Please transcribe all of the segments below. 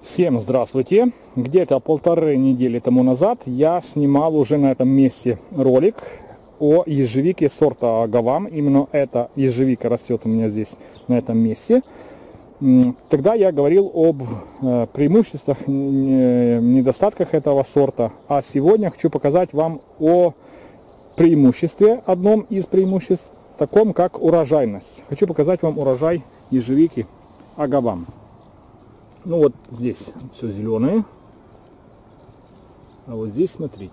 Всем здравствуйте! Где-то полторы недели тому назад я снимал уже на этом месте ролик о ежевике сорта Агавам. Именно эта ежевика растет у меня здесь, на этом месте. Тогда я говорил об преимуществах, недостатках этого сорта. А сегодня хочу показать вам о преимуществе, одном из преимуществ, таком как урожайность. Хочу показать вам урожай ежевики Агавам. Ну вот здесь все зеленое, а вот здесь смотрите.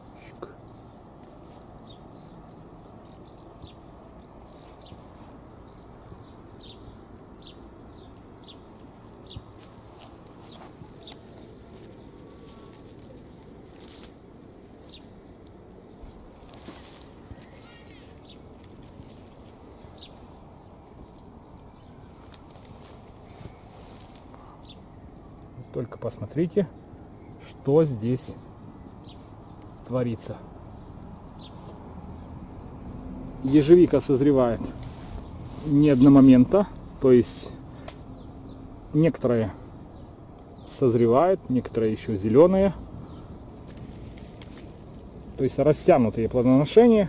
Только посмотрите, что здесь творится. Ежевика созревает не одномоментно, то есть некоторые созревают, некоторые еще зеленые. То есть растянутые плодоношения.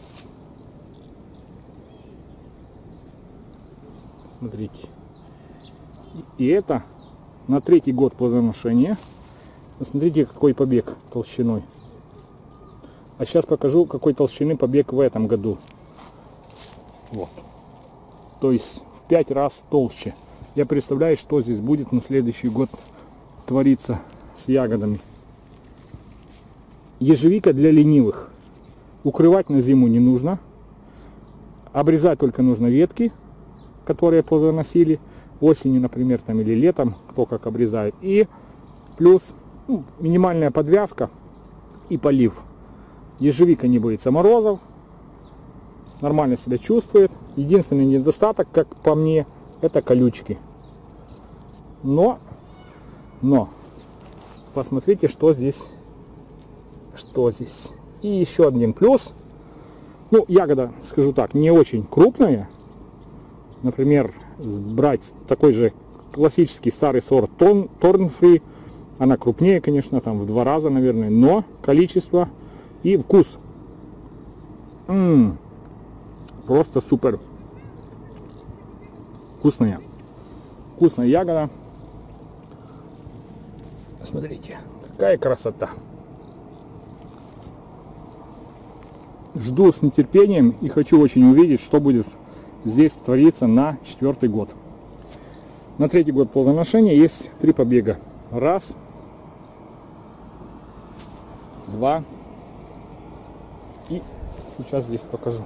Смотрите. И это на третий год плодоношения. Посмотрите, какой побег толщиной. А сейчас покажу, какой толщины побег в этом году. Вот. То есть в 5 раз толще. Я представляю, что здесь будет на следующий год твориться с ягодами. Ежевика для ленивых. Укрывать на зиму не нужно. Обрезать только нужно ветки, которые плодоносили осенью, например, там, или летом, кто как обрезает. И плюс минимальная подвязка и полив. Ежевика не боится морозов, нормально себя чувствует. Единственный недостаток, как по мне, это колючки. Но посмотрите, что здесь. И еще один плюс. Ну, ягода, скажу так, не очень крупная. Например, брать такой же классический старый сорт Торнфри, она крупнее, конечно, там в 2 раза, наверное, но количество и вкус просто супер вкусная ягода. Смотрите, какая красота. Жду с нетерпением и хочу очень увидеть, что будет здесь творится на 4-й год. На 3-й год плодоношения есть 3 побега. 1, 2 и сейчас здесь покажу.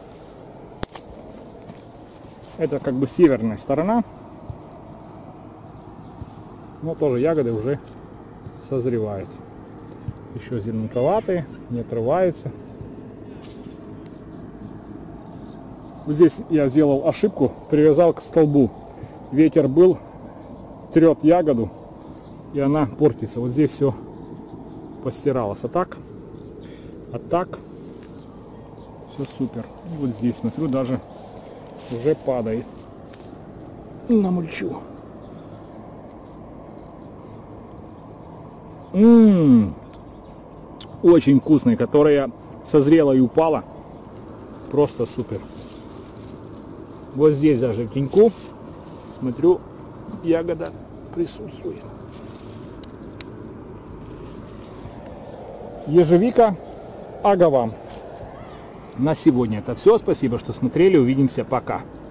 Это как бы северная сторона, но тоже ягоды уже созревают. Еще зеленковатые, не отрываются. Здесь я сделал ошибку, привязал к столбу. Ветер был, трет ягоду, и она портится. Вот здесь все постиралось. А так все супер. И вот здесь, смотрю, даже уже падает на мульчу. Очень вкусная, которая созрела и упала. Просто супер. Вот здесь даже в теньку, смотрю, ягода присутствует. Ежевика Агавам. На сегодня это все. Спасибо, что смотрели. Увидимся. Пока.